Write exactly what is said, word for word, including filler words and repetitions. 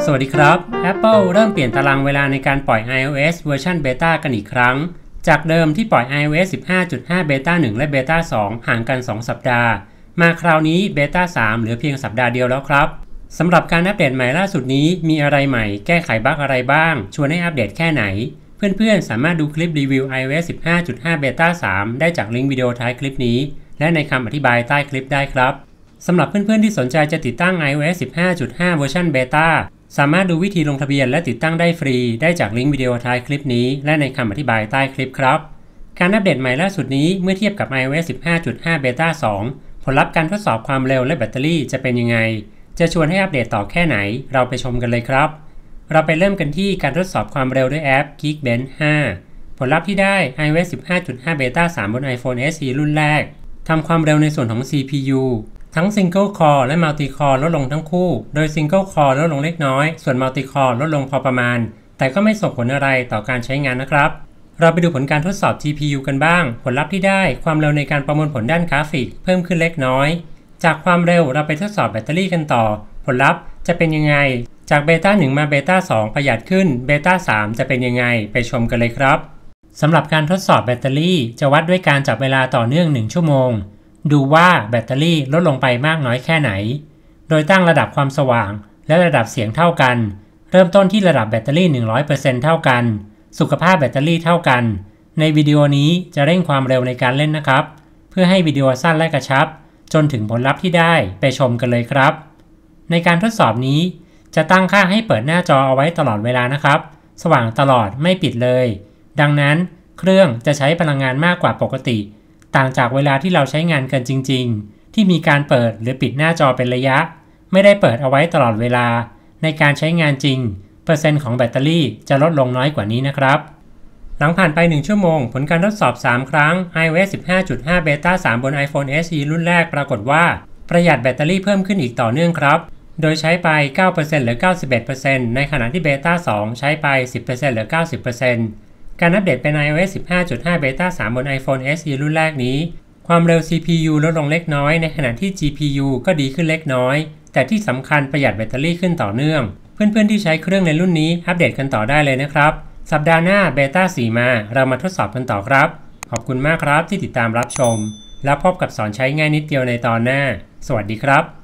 สวัสดีครับ Apple เริ่มเปลี่ยนตารางเวลาในการปล่อย iOS เวอร์ชันเบต้ากันอีกครั้งจากเดิมที่ปล่อย iOS สิบห้าจุดห้า เบต้า หนึ่ง และเบต้า สอง ห่างกัน สอง สัปดาห์มาคราวนี้เบต้า สาม เหลือเพียงสัปดาห์เดียวแล้วครับสำหรับการอัปเดตใหม่ล่าสุดนี้มีอะไรใหม่แก้ไขบั๊กอะไรบ้างชวนให้อัปเดตแค่ไหนเพื่อนๆสามารถดูคลิปรีวิว iOS สิบห้าจุดห้า เบต้า สาม ได้จากลิงก์วิดีโอท้ายคลิปนี้และในคำอธิบายใต้คลิปได้ครับสำหรับเพื่อนๆที่สนใจจะติดตั้ง iOS สิบห้าจุดห้า เวอร์ชันเบต้าสามารถดูวิธีลงทะเบียนและติดตั้งได้ฟรีได้จากลิงก์วิดีโอท้ายคลิปนี้และในคำอธิบายใต้คลิปครับการอัปเดตใหม่ล่าสุดนี้เมื่อเทียบกับ iOS สิบห้าจุดห้า เบต้า สอง ผลลัพธ์การทดสอบความเร็วและแบตเตอรี่จะเป็นยังไงจะชวนให้อัปเดตต่อแค่ไหนเราไปชมกันเลยครับเราไปเริ่มกันที่การทดสอบความเร็วด้วยแอป Geekbench ห้า ผลลัพธ์ที่ได้ iOS สิบห้าจุดห้า เบต้า สาม บน iPhone เอส อี รุ่นแรกทำความเร็วในส่วนของ ซี พี ยู ทั้ง Single Core และ Multi Core ลดลงทั้งคู่โดย Single Core ลดลงเล็กน้อยส่วน Multi Core ลดลงพอประมาณแต่ก็ไม่ส่งผลอะไรต่อการใช้งานนะครับเราไปดูผลการทดสอบ จี พี ยู กันบ้างผลลัพธ์ที่ได้ความเร็วในการประมวลผลด้านกราฟิกเพิ่มขึ้นเล็กน้อยจากความเร็วเราไปทดสอบแบตเตอรี่กันต่อผลลัพธ์จะเป็นยังไงจากเบต้า หนึ่ง มาเบต้า สอง ประหยัดขึ้นเบต้า สาม จะเป็นยังไงไปชมกันเลยครับสำหรับการทดสอบแบตเตอรี่จะวัดด้วยการจับเวลาต่อเนื่องหนึ่งชั่วโมงดูว่าแบตเตอรี่ลดลงไปมากน้อยแค่ไหนโดยตั้งระดับความสว่างและระดับเสียงเท่ากันเริ่มต้นที่ระดับแบตเตอรี่ หนึ่งร้อยเปอร์เซ็นต์ เท่ากันสุขภาพแบตเตอรี่เท่ากันในวิดีโอนี้จะเร่งความเร็วในการเล่นนะครับเพื่อให้วิดีโอสั้นและกระชับจนถึงผลลัพธ์ที่ได้ไปชมกันเลยครับในการทดสอบนี้จะตั้งค่าให้เปิดหน้าจอเอาไว้ตลอดเวลานะครับสว่างตลอดไม่ปิดเลยดังนั้นเครื่องจะใช้พลังงานมากกว่าปกติต่างจากเวลาที่เราใช้งานกันจริงๆที่มีการเปิดหรือปิดหน้าจอเป็นระยะไม่ได้เปิดเอาไว้ตลอดเวลาในการใช้งานจริงเปอร์เซ็นต์ของแบตเตอรี่จะลดลงน้อยกว่านี้นะครับหลังผ่านไปหนึ่งชั่วโมงผลการทดสอบสามครั้ง iOS สิบห้าจุดห้า เบต้า สาม บน iPhone เอส อี รุ่นแรกปรากฏว่าประหยัดแบตเตอรี่เพิ่มขึ้นอีกต่อเนื่องครับโดยใช้ไป เก้าเปอร์เซ็นต์ หรือ เก้าสิบเอ็ดเปอร์เซ็นต์ ในขณะที่เบต้า สอง ใช้ไป สิบเปอร์เซ็นต์ หรือ เก้าสิบเปอร์เซ็นต์ การอัปเดตเป็น iOS สิบห้าจุดห้า เบต้า สาม บน iPhone เอส อี รุ่นแรกนี้ความเร็ว ซี พี ยู ลดลงเล็กน้อยในขณะที่ จี พี ยู ก็ดีขึ้นเล็กน้อยแต่ที่สำคัญประหยัดแบตเตอรี่ขึ้นต่อเนื่องเพื่อนๆที่ใช้เครื่องในรุ่นนี้อัปเดตกันต่อได้เลยนะครับสัปดาห์หน้าเบต้า สี่ มาเรามาทดสอบกันต่อครับขอบคุณมากครับที่ติดตามรับชมแล้วพบกับสอนใช้ง่ายนิดเดียวในตอนหน้าสวัสดีครับ